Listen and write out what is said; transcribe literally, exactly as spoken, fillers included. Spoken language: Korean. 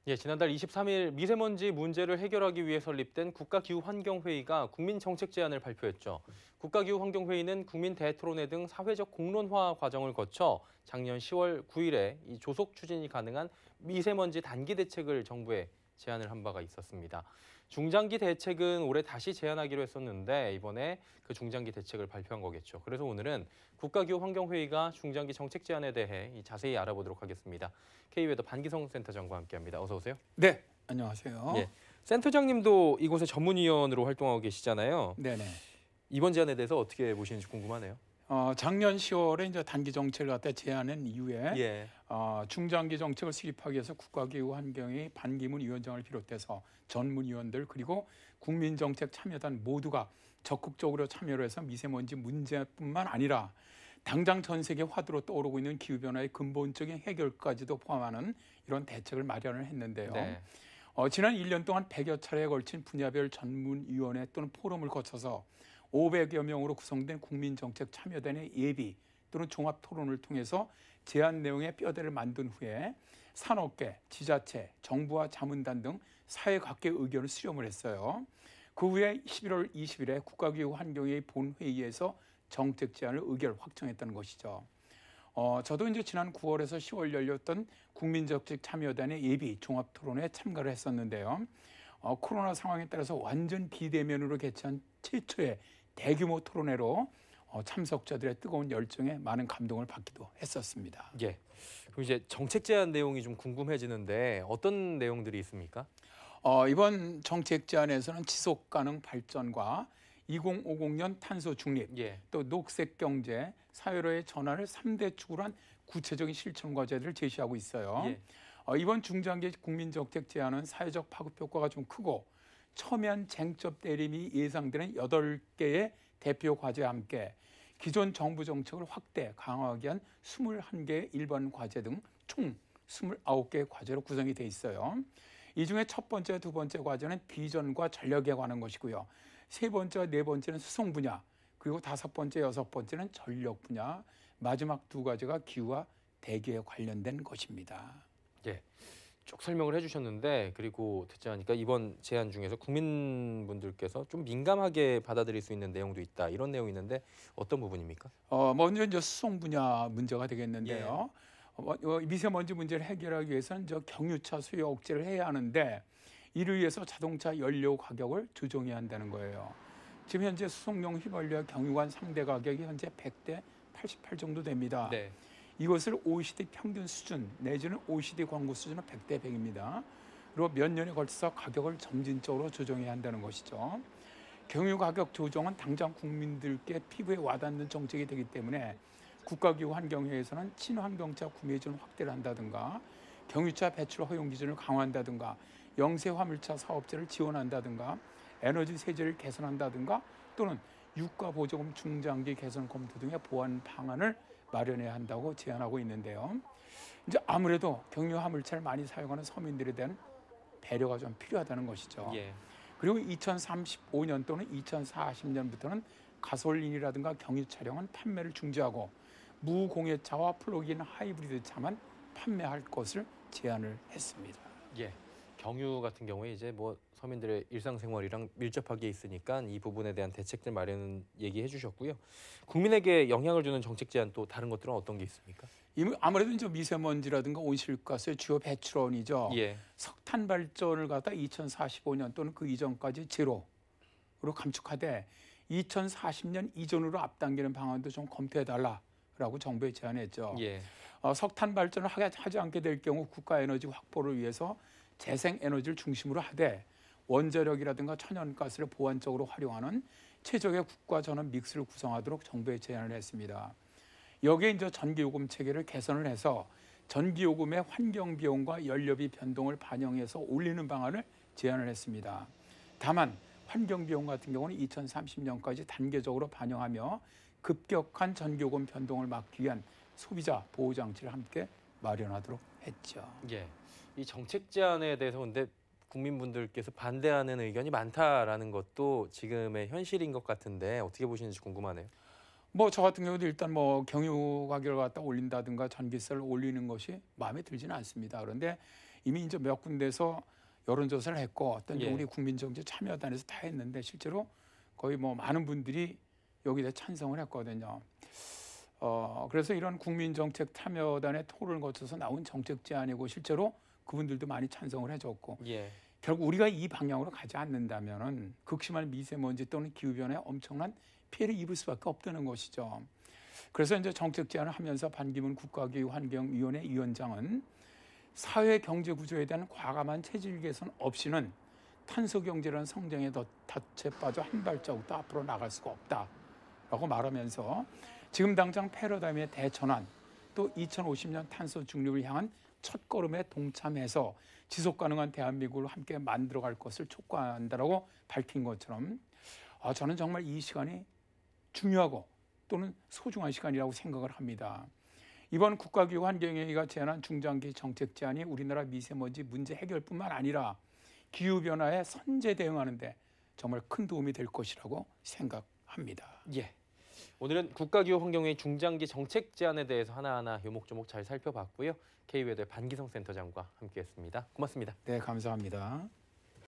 예, 지난달 이십삼 일 미세먼지 문제를 해결하기 위해 설립된 국가기후환경회의가 국민정책 제안을 발표했죠. 국가기후환경회의는 국민 대토론회 등 사회적 공론화 과정을 거쳐 작년 시월 구일에 이 조속 추진이 가능한 미세먼지 단기 대책을 정부에 제안을 한 바가 있었습니다. 중장기 대책은 올해 다시 제안하기로 했었는데 이번에 그 중장기 대책을 발표한 거겠죠. 그래서 오늘은 국가기후환경회의가 중장기 정책 제안에 대해 자세히 알아보도록 하겠습니다. K웨더 반기성 센터장과 함께합니다. 어서 오세요. 네, 안녕하세요. 예, 센터장님도 이곳의 전문위원으로 활동하고 계시잖아요. 네네. 이번 제안에 대해서 어떻게 보시는지 궁금하네요. 어, 작년 시월에 이제 단기 정책을 갖다 제안한 이후에 예, 어, 중장기 정책을 수립하기 위해서 국가기후환경의 반기문 위원장을 비롯해서 전문위원들 그리고 국민정책 참여단 모두가 적극적으로 참여를 해서 미세먼지 문제뿐만 아니라 당장 전 세계 화두로 떠오르고 있는 기후변화의 근본적인 해결까지도 포함하는 이런 대책을 마련을 했는데요. 네. 어, 지난 일 년 동안 백여 차례에 걸친 분야별 전문위원회 또는 포럼을 거쳐서 오백여 명으로 구성된 국민정책 참여단의 예비 또는 종합토론을 통해서 제안 내용의 뼈대를 만든 후에 산업계, 지자체, 정부와 자문단 등 사회 각계의 의견을 수렴을 했어요. 그 후에 십일월 이십일에 국가기후환경회의 본회의에서 정책 제안을 의결 확정했다는 것이죠. 어, 저도 이제 지난 구월에서 시월 열렸던 국민정책 참여단의 예비 종합토론에 참가를 했었는데요. 어, 코로나 상황에 따라서 완전 비대면으로 개최한 최초의 대규모 토론회로 어, 참석자들의 뜨거운 열정에 많은 감동을 받기도 했었습니다. 예. 그럼 이제 정책 제안 내용이 좀 궁금해지는데 어떤 내용들이 있습니까? 어, 이번 정책 제안에서는 지속 가능 발전과 이천오십 년 탄소 중립, 예, 또 녹색 경제, 사회로의 전환을 삼 대 축으로 한 구체적인 실천 과제들을 제시하고 있어요. 예. 어, 이번 중장기 국민정책 제안은 사회적 파급 효과가 좀 크고 첨예한 쟁점 대립이 예상되는 여덟 개의 대표 과제와 함께 기존 정부 정책을 확대, 강화하기 위한 이십일 개의 일반 과제 등 총 이십구 개의 과제로 구성이 돼 있어요. 이 중에 첫 번째, 두 번째 과제는 비전과 전략에 관한 것이고요. 세 번째와 네 번째는 수송 분야, 그리고 다섯 번째, 여섯 번째는 전력 분야, 마지막 두 가지가 기후와 대기에 관련된 것입니다. 예. 쭉 설명을 해주셨는데 그리고 듣자 하니까 이번 제안 중에서 국민분들께서 좀 민감하게 받아들일 수 있는 내용도 있다 이런 내용이 있는데 어떤 부분입니까? 어, 먼저 이제 수송 분야 문제가 되겠는데요. 어, 어, 미세먼지 문제를 해결하기 위해서는 저 경유차 수요 억제를 해야 하는데 이를 위해서 자동차 연료 가격을 조정해야 한다는 거예요. 지금 현재 수송용 휘발유와 경유관 상대 가격이 현재 백 대 팔십팔 정도 됩니다. 네. 이것을 오이시디 평균 수준 내지는 오이시디 광고 수준은 백 대 백입니다. 그리고 몇 년에 걸쳐서 가격을 점진적으로 조정해야 한다는 것이죠. 경유 가격 조정은 당장 국민들께 피부에 와닿는 정책이 되기 때문에 국가기후환경회에서는 친환경차 구매 기준 확대를 한다든가 경유차 배출 허용 기준을 강화한다든가 영세 화물차 사업자를 지원한다든가 에너지 세제를 개선한다든가 또는 유가 보조금 중장기 개선 검토 등의 보완 방안을 마련해야 한다고 제안하고 있는데요. 이제 아무래도 경유 화물차를 많이 사용하는 서민들에 대한 배려가 좀 필요하다는 것이죠. 예. 그리고 이천삼십오 년 또는 이천사십 년부터는 가솔린이라든가 경유 차량은 판매를 중지하고 무공해차와 플러그인 하이브리드 차만 판매할 것을 제안을 했습니다. 예. 경유 같은 경우에 이제 뭐 서민들의 일상생활이랑 밀접하게 있으니까 이 부분에 대한 대책들 마련 얘기해 주셨고요. 국민에게 영향을 주는 정책 제안 또 다른 것들은 어떤 게 있습니까? 아무래도 이제 미세먼지라든가 온실가스의 주요 배출원이죠. 예. 석탄 발전을 갖다 이천사십오 년 또는 그 이전까지 제로로 감축하되 이천사십 년 이전으로 앞당기는 방안도 좀 검토해달라라고 정부에 제안했죠. 예. 어, 석탄 발전을 하지 않게 될 경우 국가 에너지 확보를 위해서 재생 에너지를 중심으로 하되 원자력이라든가 천연가스를 보완적으로 활용하는 최적의 국가 전원 믹스를 구성하도록 정부에 제안을 했습니다. 여기에 이제 전기요금 체계를 개선을 해서 전기요금의 환경 비용과 연료비 변동을 반영해서 올리는 방안을 제안을 했습니다. 다만 환경 비용 같은 경우는 이천삼십 년까지 단계적으로 반영하며 급격한 전기요금 변동을 막기 위한 소비자 보호 장치를 함께 마련하도록 했죠. 예. 이 정책 제안에 대해서 근데 국민분들께서 반대하는 의견이 많다라는 것도 지금의 현실인 것 같은데 어떻게 보시는지 궁금하네요. 뭐 저 같은 경우도 일단 뭐 경유 가격을 갖다 올린다든가 전기세를 올리는 것이 마음에 들지는 않습니다. 그런데 이미 이제 몇 군데서 여론조사를 했고 어떤 이제 예. 우리 국민정책 참여단에서 다 했는데 실제로 거의 뭐 많은 분들이 여기에 찬성을 했거든요. 어, 그래서 이런 국민정책 참여단의 토론을 거쳐서 나온 정책 제안이고 실제로 그분들도 많이 찬성을 해줬고 예. 결국 우리가 이 방향으로 가지 않는다면은 극심한 미세먼지 또는 기후변화에 엄청난 피해를 입을 수밖에 없다는 것이죠. 그래서 이제 정책 제안을 하면서 반기문 국가기후환경위원회 위원장은 사회 경제 구조에 대한 과감한 체질 개선 없이는 탄소 경제라는 성장에 더 덫에 빠져 한 발자국도 앞으로 나갈 수가 없다라고 말하면서 지금 당장 패러다임의 대전환 또 이천오십 년 탄소 중립을 향한 첫 걸음에 동참해서 지속 가능한 대한민국을 함께 만들어갈 것을 촉구한다라고 밝힌 것처럼 아, 저는 정말 이 시간이 중요하고 또는 소중한 시간이라고 생각을 합니다. 이번 국가기후환경회의가 제안한 중장기 정책 제안이 우리나라 미세먼지 문제 해결뿐만 아니라 기후변화에 선제 대응하는 데 정말 큰 도움이 될 것이라고 생각합니다. 예. 오늘은 국가기후환경회의 중장기 정책 제안에 대해서 하나하나 요목조목 잘 살펴봤고요. K웨더의 반기성 센터장과 함께했습니다. 고맙습니다. 네, 감사합니다.